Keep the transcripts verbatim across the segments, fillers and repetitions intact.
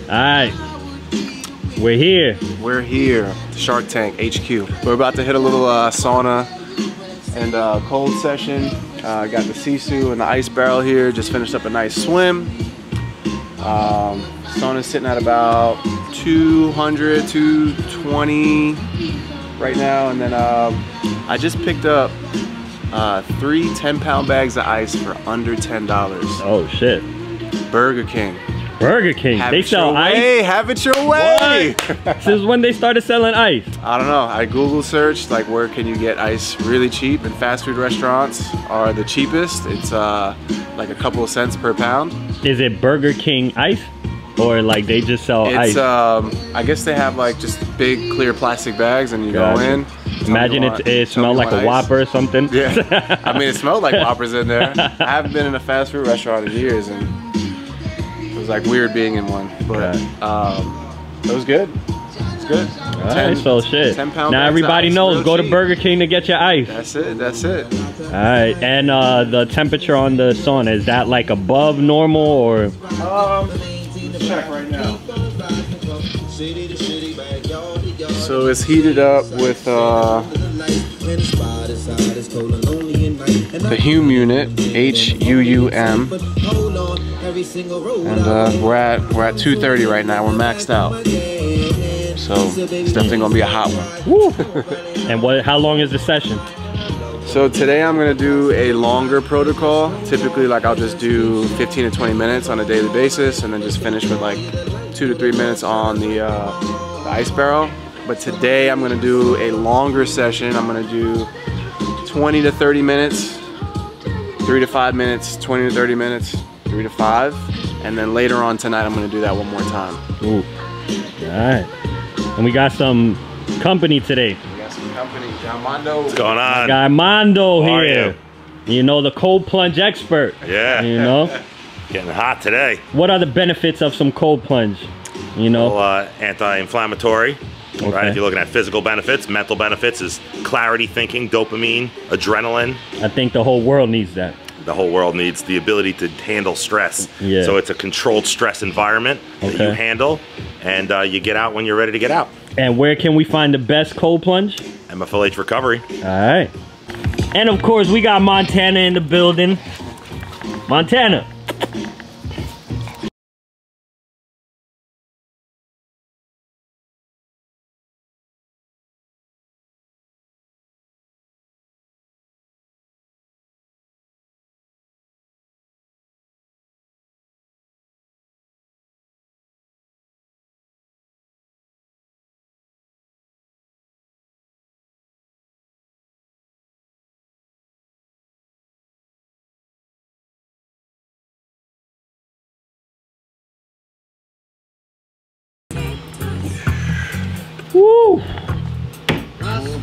right. We're here. We're here, Shark Tank H Q. We're about to hit a little uh, sauna and uh, cold session. Uh, got the sisu and the ice barrel here. Just finished up a nice swim. Um, sauna's sitting at about two hundred, two twenty right now. And then um, I just picked up uh, three ten pound bags of ice for under ten dollars. Oh shit. Burger King. Burger King, have they sell ice? Way. Have it your way! Since when they started selling ice? I don't know. I Google searched like where can you get ice really cheap, and fast food restaurants are the cheapest. It's uh, like a couple of cents per pound. Is it Burger King ice? Or like they just sell it's, ice? Um, I guess they have like just big clear plastic bags and you gotcha. go in. Imagine it, it smelled like a ice. Whopper or something. Yeah, I mean it smelled like Whoppers in there. I haven't been in a fast food restaurant in years and it was like weird being in one, but um, it was good. It's good. All right, so shit. ten pound now everybody knows, go cheap. to Burger King to get your ice. That's it, that's it. All right, and uh, the temperature on the sauna, is that like above normal or? Um, check right now. So it's heated up with uh, the Hume unit, H U U M, and uh, we're at we're at two thirty right now. We're maxed out, so it's definitely gonna be a hot one. Woo. And what? How long is the session? So today I'm gonna do a longer protocol. Typically, like I'll just do fifteen to twenty minutes on a daily basis, and then just finish with like two to three minutes on the, uh, the ice barrel. But today I'm gonna do a longer session. I'm gonna do twenty to thirty minutes, three to five minutes, twenty to thirty minutes, three to five, and then later on tonight I'm gonna do that one more time. Ooh. All right. And we got some company today. Company, John Mondo. What's going on? My guy Mondo How here. You? you know, the cold plunge expert. Yeah. You know? Getting hot today. What are the benefits of some cold plunge? You know? Well, uh, anti-inflammatory. Okay. Right? If you're looking at physical benefits, mental benefits is clarity thinking, dopamine, adrenaline. I think the whole world needs that. The whole world needs the ability to handle stress. Yeah. So it's a controlled stress environment okay. that you handle, and uh, you get out when you're ready to get out. And where can we find the best cold plunge? M F L H Recovery. All right. And of course, we got Montana in the building. Montana. Woo! Oh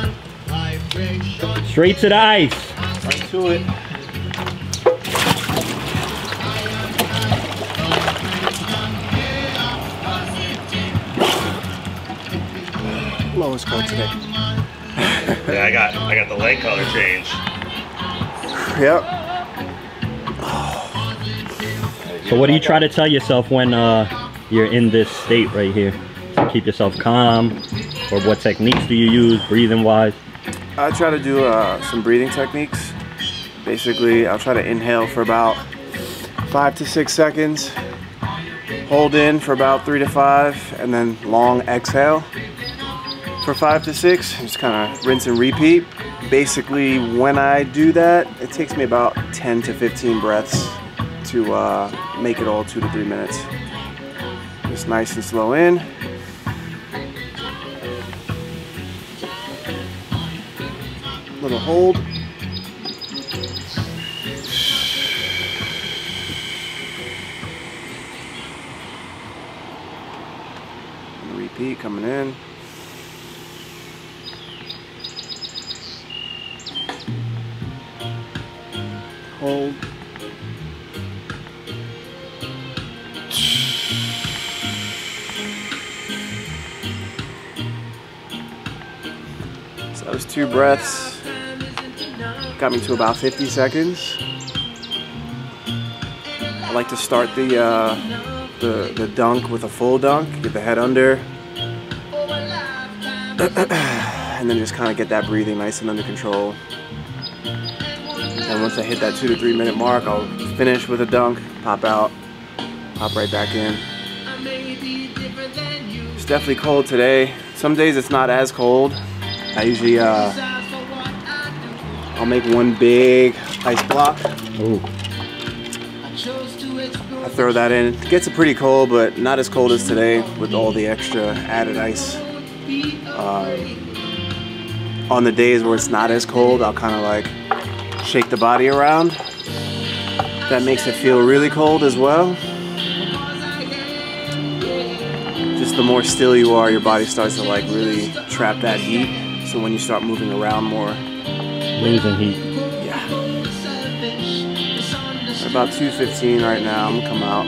boy. Straight to the ice. Right to it. Lowest cold today. Yeah, I got I got the leg color change. Yep. So what do you try to tell yourself when uh, you're in this state right here? To keep yourself calm, or what techniques do you use, breathing wise? I try to do uh, some breathing techniques. Basically, I'll try to inhale for about five to six seconds, hold in for about three to five, and then long exhale for five to six. Just kind of rinse and repeat. Basically, when I do that, it takes me about ten to fifteen breaths to uh, make it all two to three minutes. Just nice and slow in. Little hold. And repeat, coming in. Hold. So that was two breaths. Got me to about fifty seconds. I like to start the uh, the, the dunk with a full dunk, get the head under, and then just kind of get that breathing nice and under control. And once I hit that two to three minute mark, I'll finish with a dunk, pop out, pop right back in. It's definitely cold today. Some days it's not as cold. I usually, uh, I'll make one big ice block. Ooh. I throw that in. It gets it pretty cold, but not as cold as today with all the extra added ice. Um, on the days where it's not as cold, I'll kind of like shake the body around. That makes it feel really cold as well. Just the more still you are, your body starts to like really trap that heat. So when you start moving around more, losing heat. Yeah. At about two fifteen right now, I'm gonna come out.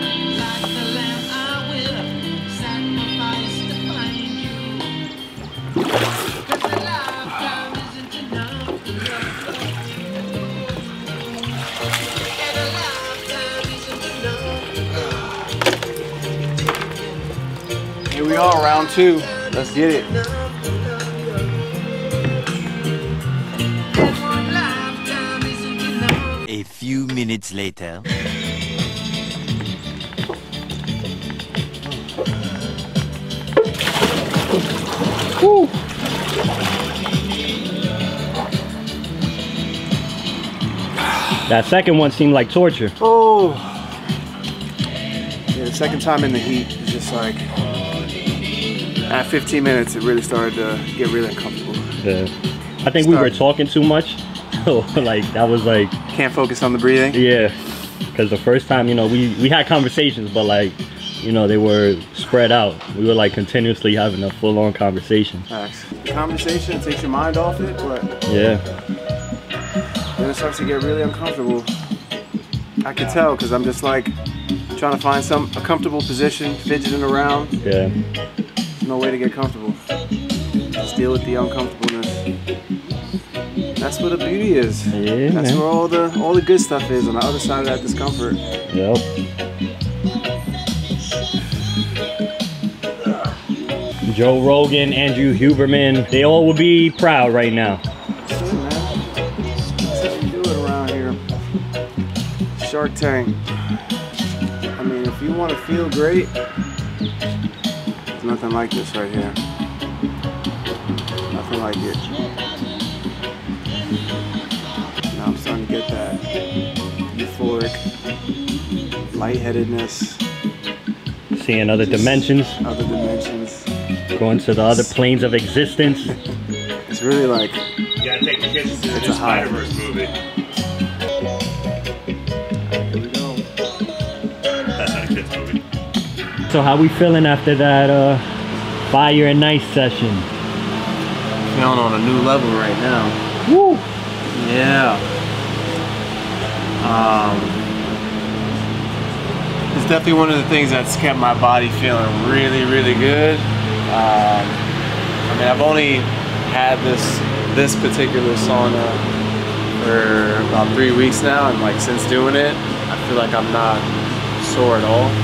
Here we are, round two. Let's get it. A few minutes later. Woo. That second one seemed like torture. Oh. Yeah, the second time in the heat is just like, at fifteen minutes, it really started to get really uncomfortable. Yeah. I think we were talking too much. Like, that was like... Can't focus on the breathing? Yeah. Because the first time, you know, we, we had conversations, but like, you know, they were spread out. We were like continuously having a full-on conversation. Facts. Conversation takes your mind off it, but... Yeah. Then it starts to get really uncomfortable. I can tell, because I'm just like, trying to find some a comfortable position, fidgeting around. Yeah. No way to get comfortable. Just deal with the uncomfortableness. That's what the beauty is. Yeah, That's man. where all the all the good stuff is, on the other side of that discomfort. Yep. Joe Rogan, Andrew Huberman, they all would be proud right now. That's it, man. That's how we do it around here. Shark Tank. I mean, if you want to feel great, there's nothing like this right here. Nothing like it. Now I'm starting to get that euphoric lightheadedness. Seeing other Just dimensions. Other dimensions. Going to the other planes of existence. It's really like... You gotta take the kids to the It's new a high. Spider-Verse movie. Here we go. That's not a kids movie. So how we feeling after that uh, fire and ice session? Feeling on a new level right now. Woo! Yeah. Um, it's definitely one of the things that's kept my body feeling really, really good. Um, I mean, I've only had this this particular sauna for about three weeks now, and like since doing it, I feel like I'm not sore at all.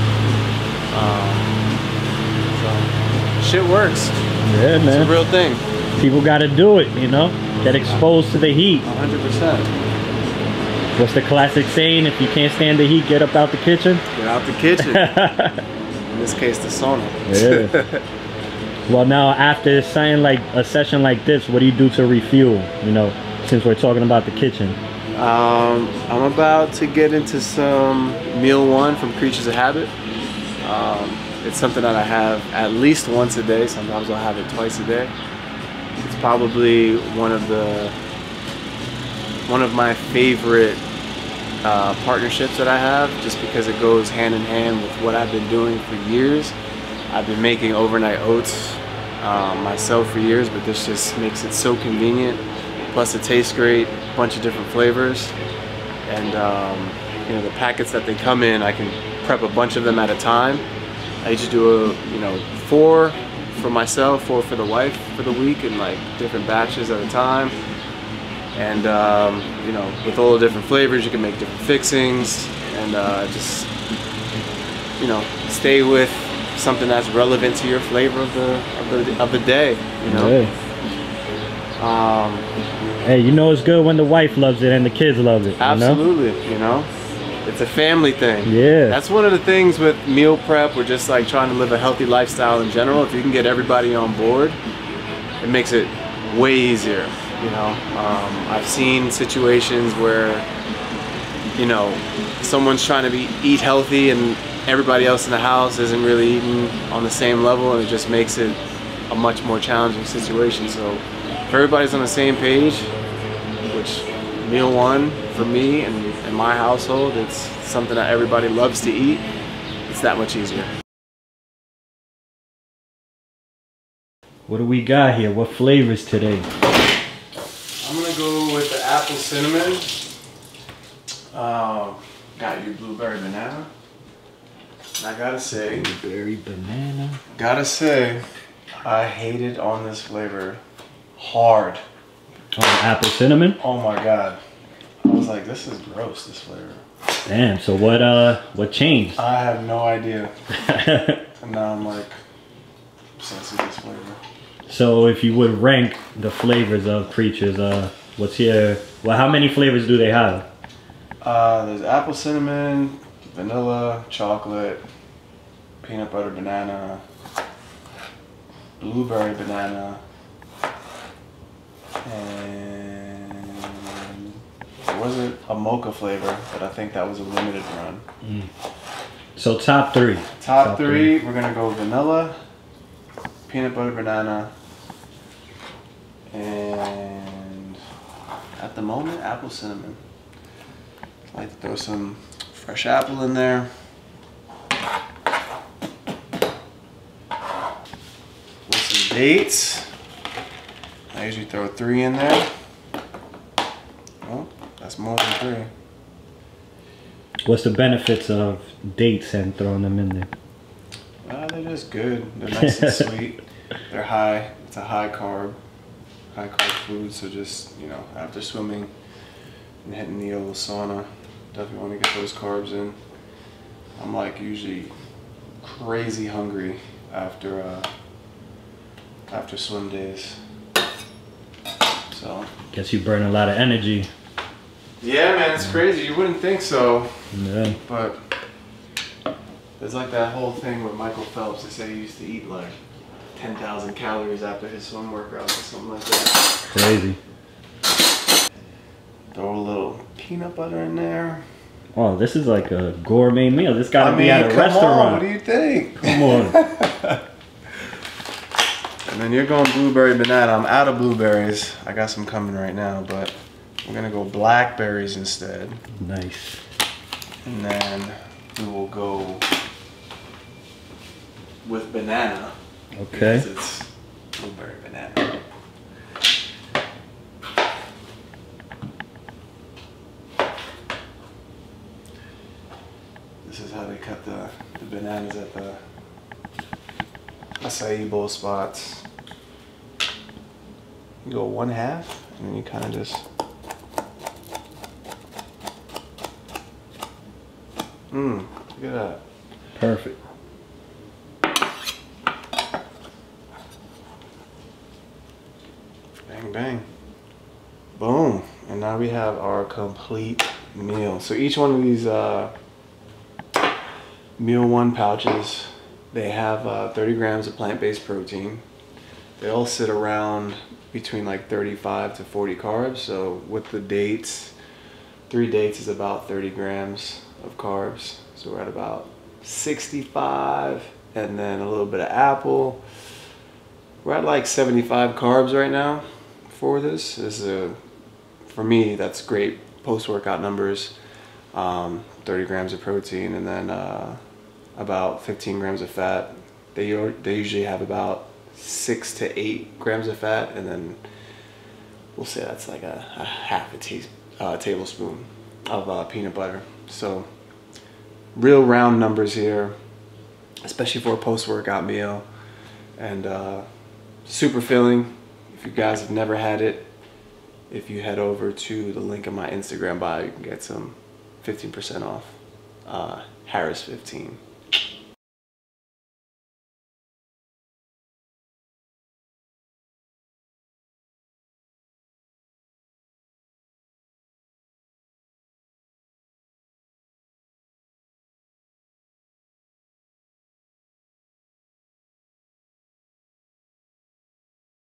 Um, so, shit works. Yeah, man. It's a real thing. People gotta do it, you know? Get exposed to the heat. one hundred percent. What's the classic saying? If you can't stand the heat, get up out the kitchen. Get out the kitchen. In this case, the sauna. Yeah. Well, now after something like a session like this, what do you do to refuel? You know, since we're talking about the kitchen. Um, I'm about to get into some meal one from Creatures of Habit. Um, it's something that I have at least once a day. Sometimes I'll have it twice a day. It's probably one of the one of my favorite uh, partnerships that I have, just because it goes hand in hand with what I've been doing for years. I've been making overnight oats um, myself for years, but this just makes it so convenient. Plus it tastes great, a bunch of different flavors. And um, you know, the packets that they come in, I can prep a bunch of them at a time. I usually do a, you know, four for myself, four for the wife for the week, and like different batches at a time. And um, you know, with all the different flavors, you can make different fixings, and uh, just you know, stay with something that's relevant to your flavor of the of the, of the day, you know. Yeah. Um, hey, you know it's good when the wife loves it and the kids love it. absolutely, you know? you know. It's a family thing. Yeah. That's one of the things with meal prep or just like trying to live a healthy lifestyle in general. If you can get everybody on board, it makes it way easier, you know. Um, I've seen situations where, you know, someone's trying to be eat healthy and everybody else in the house isn't really eating on the same level, and it just makes it a much more challenging situation. So if everybody's on the same page, which meal one for me and in my household, it's something that everybody loves to eat, it's that much easier. What do we got here? What flavors today? I'm gonna go with the apple cinnamon. Um, got your blueberry banana. And I gotta say, Blueberry banana. gotta say, I hated on this flavor hard. Oh, apple cinnamon? Oh my god. I was like, this is gross, this flavor. Damn, so what uh what changed? I have no idea. And now I'm like obsessed with this flavor. So if you would rank the flavors of Preachers, uh what's your well how many flavors do they have? Uh there's apple cinnamon, vanilla, chocolate, peanut butter banana, blueberry banana, and there wasn't a mocha flavor, but I think that was a limited run. Mm. So top three. Top, Top three, three. we're gonna go vanilla, peanut butter banana, and at the moment, apple cinnamon. I like to throw some fresh apple in there. With some dates. I usually throw three in there. Oh, that's more than three. What's the benefits of dates and throwing them in there? Uh, they're just good. They're nice and sweet. They're high. It's a high carb, high carb food. So just, you know, after swimming and hitting the old sauna, definitely want to get those carbs in. I'm like usually crazy hungry after uh, after swim days. So Guess you burn a lot of energy. yeah, man, it's crazy. You wouldn't think so, Yeah. but it's like that whole thing with Michael Phelps. They say he used to eat like ten thousand calories after his swim workouts or something like that. Crazy. Throw a little peanut butter in there. Oh, this is like a gourmet meal. This gotta I be mean, at a come restaurant. on, what do you think? Come on. And then you're going blueberry banana. I'm out of blueberries. I got some coming right now, but we're gonna go blackberries instead. Nice. And then we will go with banana. Okay. Because it's blueberry banana. This is how they cut the, the bananas at the acai bowl spots. You go one half, and then you kind of just. Mmm, look at that. Perfect. Bang, bang. Boom. And now we have our complete meal. So each one of these uh, meal one pouches, they have uh, thirty grams of plant-based protein. They all sit around between like thirty-five to forty carbs. So with the dates, three dates is about thirty grams of carbs. So we're at about sixty-five, and then a little bit of apple. We're at like seventy-five carbs right now for this. This is a, for me, that's great post-workout numbers. Um, thirty grams of protein, and then uh, about fifteen grams of fat. They, they usually have about six to eight grams of fat, and then we'll say that's like a, a half a tea, uh, tablespoon of uh, peanut butter. So real round numbers here, especially for a post-workout meal, and uh, super filling. If you guys have never had it, if you head over to the link in my Instagram bio, you can get some fifteen percent off. uh, Harris fifteen.